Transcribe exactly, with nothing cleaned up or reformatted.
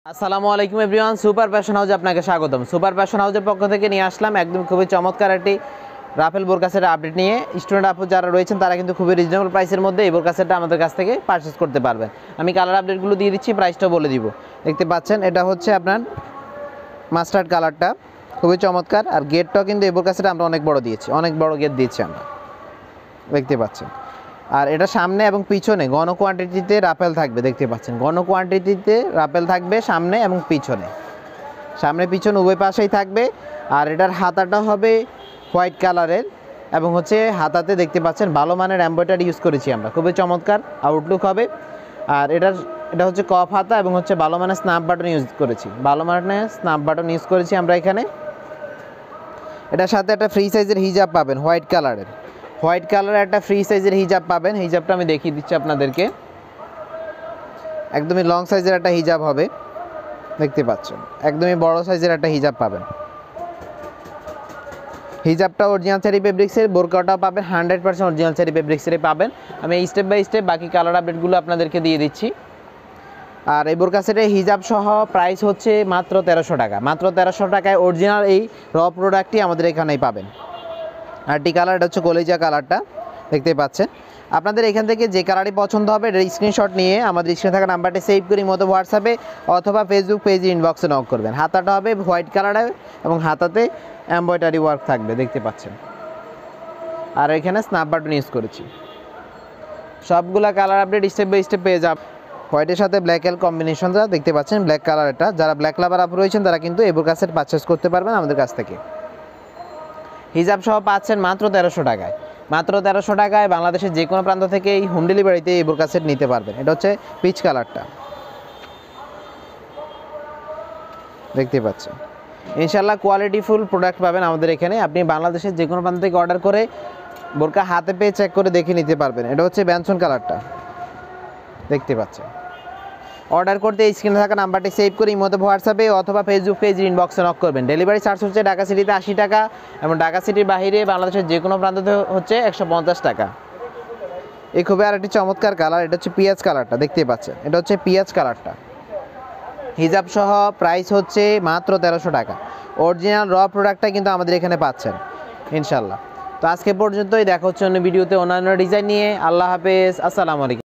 আসসালামু আলাইকুম everyone, super fashion হাউসে আপনাকে স্বাগতম। সুপার ফ্যাশন হাউসের পক্ষ থেকে নিয়ে আসলাম একদম খুবই চমৎকার একটি রাফেল বোরকা সেটের আপডেট নিয়ে। স্টুডেন্ট আপু যারা রয়েছেন তারা কিন্তু খুবই রিজনেবল প্রাইসের মধ্যে এই বোরকা সেটটা আমাদের কাছ থেকে পারচেস করতে পারবেন। আমি কালার আপডেটগুলো দিয়ে দিচ্ছি, প্রাইসটাও বলে দিব। দেখতে পাচ্ছেন এটা হচ্ছে আপনার মাস্টার্ড কালারটা, খুবই চমৎকার। আর গেটটাও কিন্তু এই বোরকা সেটে আমরা অনেক বড় দিয়েছি, অনেক বড় গেট দিয়েছি আমরা, দেখতে পাচ্ছেন। আর এটা সামনে এবং পিছনে ঘন কোয়ান্টিটিতে রাফেল থাকবে, দেখতে পাচ্ছেন ঘন কোয়ান্টিটিতে রাফেল থাকবে সামনে এবং পিছনে, সামনে পিছনে উভয় পাশেই থাকবে। আর এটার হাতাটা হবে হোয়াইট কালারের এবং হচ্ছে হাতাতে দেখতে পাচ্ছেন ভালো মানের এমব্রয়ডারি ইউজ করেছি আমরা, খুবই চমৎকার আউটলুক হবে। আর এটার এটা হচ্ছে কফ হাতা এবং হচ্ছে ভালো মানের স্ন্যাপ বাটন ইউজ করেছি, ভালো মানের স্ন্যাপ বাটন ইউজ করেছি আমরা এখানে। এটার সাথে একটা ফ্রি সাইজের হিজাব পাবেন হোয়াইট কালারের, হোয়াইট কালারের একটা ফ্রি সাইজের হিজাব পাবেন। হিজাবটা আমি দেখিয়ে দিচ্ছি আপনাদেরকে, একদমই লং সাইজের একটা হিজাব হবে, দেখতে পাচ্ছেন একদমই বড় সাইজের একটা হিজাব পাবেন। হিজাবটা অরিজিনাল চেরি ফেব্রিক্সের, বোরকাটাও পাবেন হান্ড্রেড পার্সেন্ট অরিজিনাল চেরি ফেব্রিক্সেরই পাবেন। আমি স্টেপ বাই স্টেপ বাকি কালার আপডেটগুলো আপনাদেরকে দিয়ে দিচ্ছি। আর এই বোরকা সেটের হিজাব সহ প্রাইস হচ্ছে মাত্র তেরোশো টাকা, মাত্র তেরোশো টাকায় অরিজিনাল এই র প্রোডাক্টটি আমাদের এখানেই পাবেন। আর টি কালার এটা হচ্ছে কলিজা কালারটা, দেখতে পাচ্ছেন। আপনাদের এখান থেকে যে কালারই পছন্দ হবে এর স্ক্রিনশট নিয়ে আমাদের স্ক্রিনে থাকা নাম্বারটি সেভ করি মতো হোয়াটসঅ্যাপে অথবা ফেসবুক পেজে ইনবক্সে নক করবেন। হাতাটা হবে হোয়াইট কালারে এবং হাতাতে এমব্রয়ডারি ওয়ার্ক থাকবে, দেখতে পাচ্ছেন। আর এখানে স্ন্যাপ বাটন ইউজ করেছি। সবগুলা colour update step by step পেয়ে যাব। হোয়াইটের সাথে ব্ল্যাক এর কম্বিনেশনটা দেখতে পাচ্ছেন, ব্ল্যাক কালার এটা। যারা ব্ল্যাক লাভার আপ রয়েছেন তারা কিন্তু এই বোরকা সেট পারচেস করতে পারবেন আমাদের কাছ থেকে। হিজাব সহ পাচ্ছেন মাত্র তেরোশো টাকায়, মাত্র তেরোশো টাকায় বাংলাদেশের যে কোনো প্রান্ত থেকে এই হোম ডেলিভারিতে এই বোরকা সেট নিতে পারবেন। এটা হচ্ছে পিচ কালারটা, দেখতে পাচ্ছেন। ইনশাল্লাহ কোয়ালিটিফুল প্রোডাক্ট পাবেন আমাদের এখানে। আপনি বাংলাদেশের যে কোনো প্রান্ত থেকে অর্ডার করে বোরকা হাতে পেয়ে চেক করে দেখে নিতে পারবেন। এটা হচ্ছে ব্যানসন কালারটা, দেখতে পাচ্ছেন। অর্ডার করতে এই স্ক্রিনে থাকা নাম্বারটি সেভ করে ইমোতে হোয়াটসঅ্যাপে অথবা ফেসবুক পেজ ইনবক্সে নক করবেন। ডেলিভারি চার্জ হচ্ছে ঢাকা সিটিতে আশি টাকা এবং ঢাকা সিটির বাইরে বাংলাদেশের যে কোনো প্রান্ততে হচ্ছে একশো পঞ্চাশ টাকা। এই খুবই আর একটি চমৎকার কালার, এটা হচ্ছে পিঁয়াজ কালারটা, দেখতে পাচ্ছেন। এটা হচ্ছে পিঁয়াজ কালারটা, হিজাব সহ প্রাইস হচ্ছে মাত্র তেরোশো টাকা। অরিজিনাল র প্রোডাক্টটা কিন্তু আমাদের এখানে পাচ্ছেন ইনশাল্লাহ। তো আজকে পর্যন্তই, দেখা হচ্ছে অন্য ভিডিওতে অন্যান্য ডিজাইন নিয়ে। আল্লাহ হাফেজ, আসসালামু আলাইকুম।